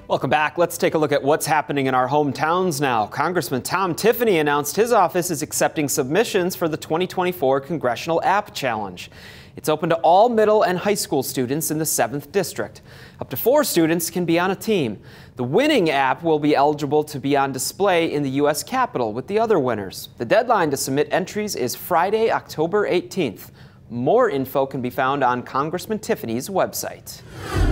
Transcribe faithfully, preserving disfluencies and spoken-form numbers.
Welcome back. Let's take a look at what's happening in our hometowns now. Congressman Tom Tiffany announced his office is accepting submissions for the twenty twenty-four Congressional App Challenge. It's open to all middle and high school students in the seventh District. Up to four students can be on a team. The winning app will be eligible to be on display in the U S Capitol with the other winners. The deadline to submit entries is Friday, October eighteenth. More info can be found on Congressman Tiffany's website.